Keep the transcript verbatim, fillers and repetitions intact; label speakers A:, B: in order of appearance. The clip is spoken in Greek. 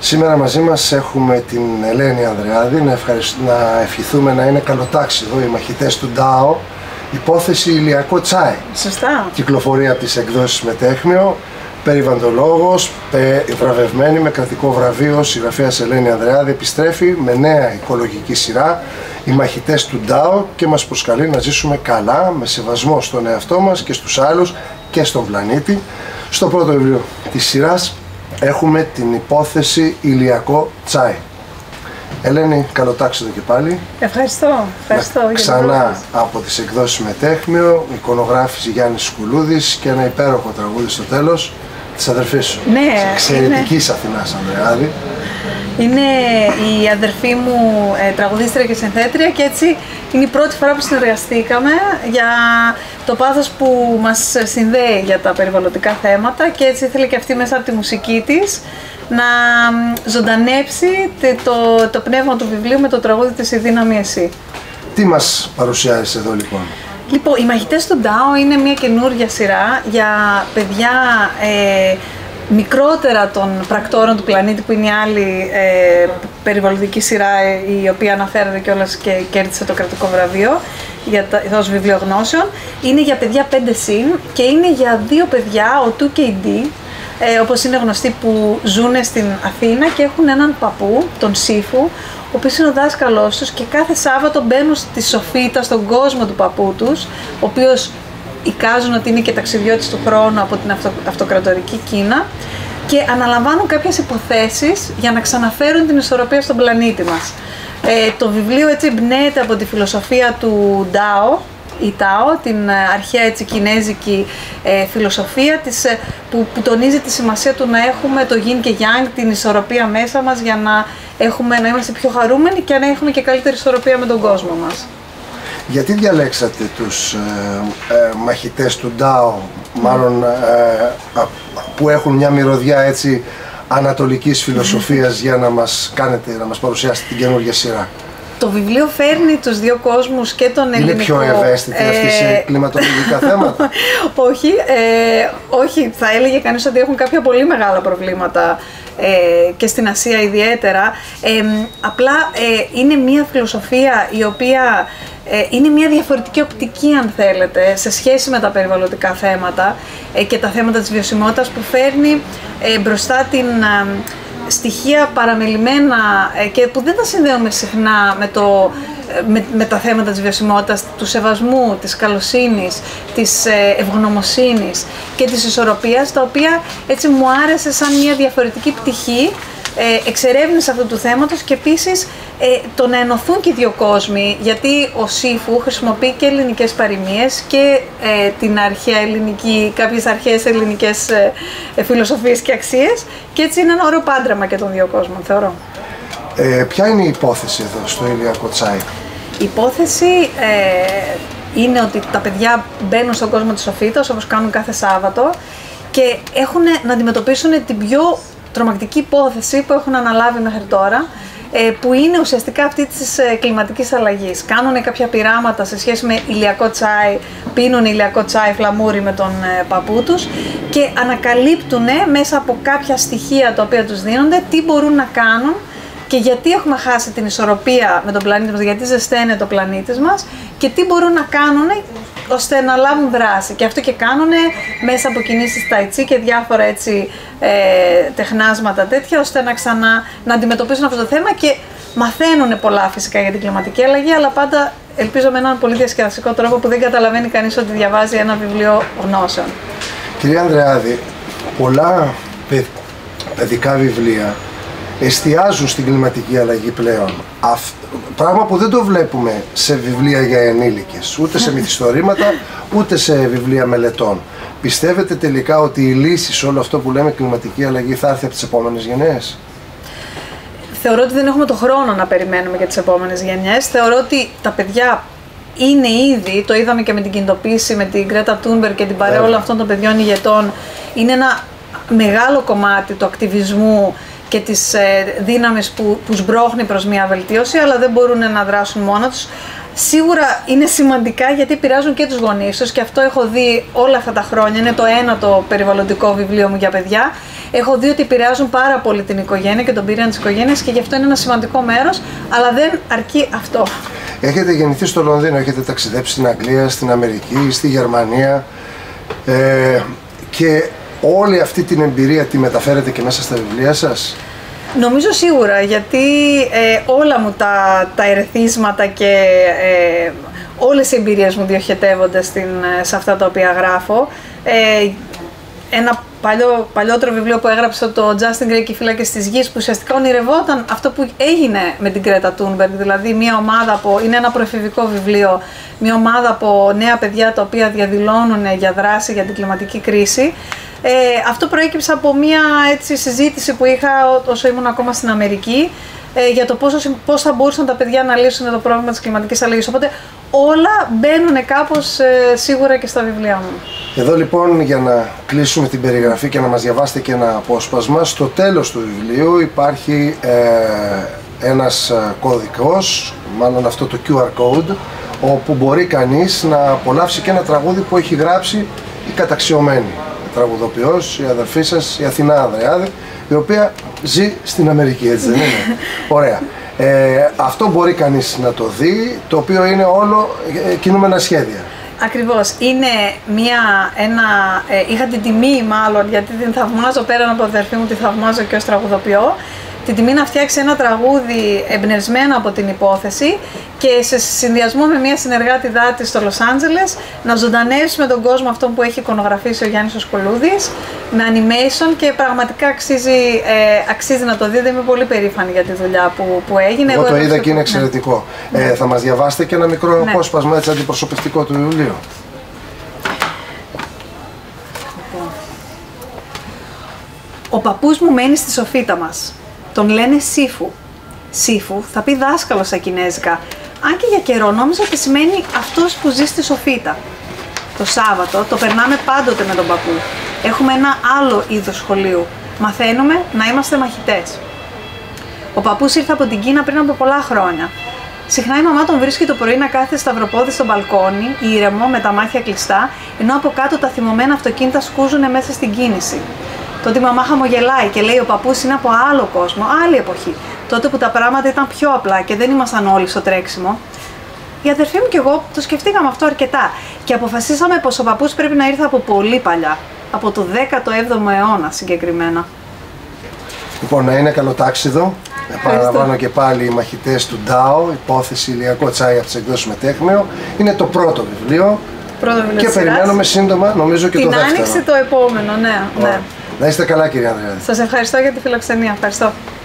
A: Σήμερα μαζί μας έχουμε την Ελένη Ανδρεάδη, να, να ευχηθούμε να είναι καλοτάξιδο οι μαχητές του Ντάο, υπόθεση Ηλιακό Τσάι.
B: Σωστά.
A: Κυκλοφορία από τις εκδόσεις Μετέχμιο, περιβαλλοντολόγος, βραβευμένη με κρατικό βραβείο, συγγραφέας Ελένη Ανδρεάδη, επιστρέφει με νέα οικολογική σειρά, οι μαχητές του Ντάο, και μας προσκαλεί να ζήσουμε καλά, με σεβασμό στον εαυτό μας και στους άλλους και στον πλανήτη. Στο πρώτο βιβλίο της σειράς έχουμε την υπόθεση Ηλιακό Τσάι. Ελένη, καλοτάξιδο και πάλι.
B: Ευχαριστώ. Ευχαριστώ για
A: ξανά από τις εκδόσεις Μετέχμιο, εικονογράφηση Γιάννης Σκουλούδης και ένα υπέροχο τραγούδι στο τέλος της αδερφής σου.
B: Ναι,
A: εξαιρετικής
B: είναι...
A: Αθηνάς Ανδρεάδη.
B: Είναι η αδερφή μου ε, τραγουδίστρια και συνθέτρια, και έτσι είναι η πρώτη φορά που συνεργαστήκαμε για το πάθος που μας συνδέει για τα περιβαλλοντικά θέματα, και έτσι ήθελε και αυτή μέσα από τη μουσική της να ζωντανέψει το, το πνεύμα του βιβλίου με το τραγούδι της «Η δύναμη εσύ».
A: Τι μας παρουσιάζεις εδώ λοιπόν?
B: Λοιπόν, οι μαχητές του Ντάο είναι μια καινούργια σειρά για παιδιά ε, μικρότερα των πρακτόρων του πλανήτη, που είναι η άλλη ε, περιβαλλοντική σειρά η οποία αναφέρεται κιόλας και κέρδισε το κρατικό βραβείο για τα, ως βιβλίο γνώσεων. Είναι για παιδιά πέντε συν και είναι για δύο παιδιά, ο του κέι ντι, ε, όπως είναι γνωστοί, που ζουν στην Αθήνα και έχουν έναν παππού, τον Σύφου, ο οποίος είναι ο δάσκαλός τους, και κάθε Σάββατο μπαίνουν στη σοφίτα, στον κόσμο του παππού τους, ο οποίος εικάζουν ότι είναι και ταξιδιώτης του χρόνου από την αυτο, αυτοκρατορική Κίνα, και αναλαμβάνουν κάποιες υποθέσεις για να ξαναφέρουν την ισορροπία στον πλανήτη μας. Ε, το βιβλίο έτσι εμπνέεται από τη φιλοσοφία του Ντάο, η Τάο, την αρχαία έτσι κινέζικη ε, φιλοσοφία της, ε, που, που τονίζει τη σημασία του να έχουμε το Yin και Yang, την ισορροπία μέσα μας, για να, έχουμε, να είμαστε πιο χαρούμενοι και να έχουμε και καλύτερη ισορροπία με τον κόσμο μας.
A: Γιατί διαλέξατε τους ε, ε, μαχητές του Ντάο, μάλλον ε, ε, που έχουν μια μυρωδιά έτσι ανατολικής φιλοσοφίας, για να μας κάνετε, να μας παρουσιάσετε την καινούργια σειρά?
B: Το βιβλίο φέρνει τους δύο κόσμους, και τον ελληνικό...
A: Είναι πιο ευαίσθητη ε... αυτή σε κλιματολογικά θέματα?
B: όχι, ε, όχι, θα έλεγε κανείς ότι έχουν κάποια πολύ μεγάλα προβλήματα, ε, και στην Ασία ιδιαίτερα. Ε, απλά ε, είναι μια φιλοσοφία η οποία ε, είναι μια διαφορετική οπτική, αν θέλετε, σε σχέση με τα περιβαλλοντικά θέματα ε, και τα θέματα της βιωσιμότητας, που φέρνει ε, μπροστά την... Ε, στοιχεία παραμελημένα και που δεν τα συνδέουμε συχνά με, το, με, με τα θέματα της βιωσιμότητας, του σεβασμού, της καλοσύνης, της ευγνωμοσύνης και της ισορροπίας, τα οποία έτσι μου άρεσε σαν μια διαφορετική πτυχή ε, εξερεύνηση αυτού του θέματος, και επίσης ε, το να ενωθούν και οι δύο κόσμοι, γιατί ο Σύφου χρησιμοποιεί και ελληνικές παροιμίες και ε, την αρχαία ελληνική, κάποιες αρχαίες ελληνικές ε, ε, φιλοσοφίες και αξίες, και έτσι είναι ένα ωραίο πάντρεμα και των δύο κόσμων, θεωρώ.
A: Ε, ποια είναι η υπόθεση εδώ στο Ηλιακό Τσάι?
B: Η υπόθεση ε, είναι ότι τα παιδιά μπαίνουν στον κόσμο της σοφίτας, όπως κάνουν κάθε Σάββατο, και έχουν να αντιμετωπίσουν την πιο τρομακτική υπόθεση που έχουν αναλάβει μέχρι τώρα, που είναι ουσιαστικά αυτή της κλιματικής αλλαγής. Κάνουν κάποια πειράματα σε σχέση με ηλιακό τσάι, πίνουν ηλιακό τσάι φλαμούρι με τον παππού τους, και ανακαλύπτουν μέσα από κάποια στοιχεία τα οποία τους δίνονται τι μπορούν να κάνουν και γιατί έχουμε χάσει την ισορροπία με τον πλανήτη μας, γιατί ζεσταίνεται το πλανήτης μας, και τι μπορούν να κάνουν ώστε να λάβουν δράση. Και αυτό και κάνουν μέσα από κινήσεις ταϊτσί και διάφορα έτσι ε, τεχνάσματα τέτοια, ώστε να ξανά να αντιμετωπίσουν αυτό το θέμα, και μαθαίνουν πολλά φυσικά για την κλιματική αλλαγή, αλλά πάντα ελπίζω με έναν πολύ διασκεδαστικό τρόπο που δεν καταλαβαίνει κανείς ότι διαβάζει ένα βιβλίο γνώσεων.
A: Κυρία Ανδρεάδη, πολλά παιδικά βιβλία εστιάζουν στην κλιματική αλλαγή πλέον. Αυτ... Πράγμα που δεν το βλέπουμε σε βιβλία για ενήλικες, ούτε σε μυθιστορήματα, ούτε σε βιβλία μελετών. Πιστεύετε τελικά ότι η λύση σε όλο αυτό που λέμε κλιματική αλλαγή θα έρθει από τις επόμενες γενναίες?
B: Θεωρώ ότι δεν έχουμε το χρόνο να περιμένουμε για τις επόμενες γενιές. Θεωρώ ότι τα παιδιά είναι ήδη, το είδαμε και με την κινητοποίηση, με την Γκρέτα Τούνμπεργκ και την παρέα όλων αυτών των παιδιών ηγετών, είναι ένα μεγάλο κομμάτι του ακτιβισμού και τις ε, δύναμης που, που σμπρώχνει προς μια βελτίωση, αλλά δεν μπορούν να δράσουν μόνο τους. Σίγουρα είναι σημαντικά γιατί επηρεάζουν και τους γονείς τους, και αυτό έχω δει όλα αυτά τα χρόνια. Είναι το ένατο περιβαλλοντικό βιβλίο μου για παιδιά. έχω δει ότι επηρεάζουν πάρα πολύ την οικογένεια και τον πυρήνα της οικογένειας και γι' αυτό είναι ένα σημαντικό μέρος, αλλά δεν αρκεί αυτό.
A: Έχετε γεννηθεί στο Λονδίνο, έχετε ταξιδέψει στην Αγγλία, στην Αμερική, στη Γερμανία ε, και όλη αυτή την εμπειρία τη μεταφέρετε και μέσα στα βιβλία σας?
B: Νομίζω σίγουρα, γιατί ε, όλα μου τα, τα ερεθίσματα και ε, όλες οι εμπειρίες μου διοχετεύονται στην, σε αυτά τα οποία γράφω. Ε, ένα παλιό, παλιότερο βιβλίο που έγραψα, το Justin Gray και οι φύλακες της γης, που ουσιαστικά ονειρευόταν αυτό που έγινε με την Γκρέτα Τούνμπεργκ, δηλαδή μια ομάδα από, είναι ένα προεφηβικό βιβλίο, μια ομάδα από νέα παιδιά τα οποία διαδηλώνουν για δράση για την κλιματική κρίση. Ε, αυτό προέκυψε από μια έτσι, συζήτηση που είχα όσο ήμουν ακόμα στην Αμερική ε, για το πώς, πώς θα μπορούσαν τα παιδιά να λύσουν το πρόβλημα της κλιματικής αλλαγής. Οπότε όλα μπαίνουν κάπως ε, σίγουρα και στα βιβλία μου. Εδώ λοιπόν, για να κλείσουμε την περιγραφή και να μας διαβάσετε και ένα απόσπασμα, στο τέλος του βιβλίου υπάρχει ε, ένας κωδικός, μάλλον αυτό το κιου αρ code, όπου μπορεί κανείς να απολαύσει και ένα τραγούδι που έχει γράψει η καταξιωμένη τραγουδοποιός, η αδερφή σας, η Αθηνά Ανδρεάδη, η οποία ζει στην Αμερική, έτσι δεν είναι? Ωραία. Ε, αυτό μπορεί κανείς να το δει, το οποίο είναι όλο ε, κινούμενα σχέδια. Ακριβώς. Είναι μια, ένα, ε, είχα την τιμή μάλλον, γιατί την θαυμάζω πέραν από αδερφή μου, τη θαυμάζω και ως τραγουδοποιό, την τιμή να φτιάξει ένα τραγούδι εμπνευσμένο από την υπόθεση και σε συνδυασμό με μια συνεργάτη δάτη στο Λος Άντζελες να ζωντανεύσει με τον κόσμο αυτό που έχει εικονογραφήσει ο Γιάννης ο Σκολούδης, με animation, και πραγματικά αξίζει, ε, αξίζει να το δείτε. Είμαι πολύ περήφανη για τη δουλειά που, που έγινε. Εγώ, Εγώ το είδα και είναι εξαιρετικό. Ναι. Ε, θα μας διαβάσετε και ένα μικρό ναι. απόσπασμα έτσι αντιπροσωπευτικό του βιβλίου? Ο παππούς μου μένει στη σοφίτα μας. Τον λένε Σύφου. Σύφου θα πει δάσκαλο στα κινέζικα. Αν και για καιρό νόμιζα ότι σημαίνει αυτός που ζει στη σοφίτα. Το Σάββατο το περνάμε πάντοτε με τον παππού. Έχουμε ένα άλλο είδος σχολείου. Μαθαίνουμε να είμαστε μαχητές. Ο παππούς ήρθε από την Κίνα πριν από πολλά χρόνια. Συχνά η μαμά τον βρίσκει το πρωί να κάθεται σταυροπόδι στο μπαλκόνι, ήρεμο, με τα μάτια κλειστά, ενώ από κάτω τα θυμωμένα αυτοκίνητα σκούζουν μέσα στην κίνηση. Τότε η μαμά χαμογελάει και λέει: ο παππούς είναι από άλλο κόσμο, άλλη εποχή. Τότε που τα πράγματα ήταν πιο απλά και δεν ήμασταν όλοι στο τρέξιμο. Η αδερφή μου και εγώ το σκεφτήκαμε αυτό αρκετά και αποφασίσαμε πως ο παππούς πρέπει να ήρθε από πολύ παλιά, από το δέκατο έβδομο αιώνα συγκεκριμένα. Λοιπόν, να είναι καλό τάξιδο. Επαναλαμβάνω και πάλι οι μαχητές του Ντάο, υπόθεση Ηλιακό Τσάι από τις εκδόσεις Μετέχμιο. Είναι το πρώτο βιβλίο. Πρώτο βιβλίο και περιμένουμε σύντομα, νομίζω, και την το δεύτερο. Την άνοιξη το επόμενο, ναι. ναι. Να είστε καλά, κυρία Ανδρεάδη. Σας ευχαριστώ για τη φιλοξενία. Ευχαριστώ.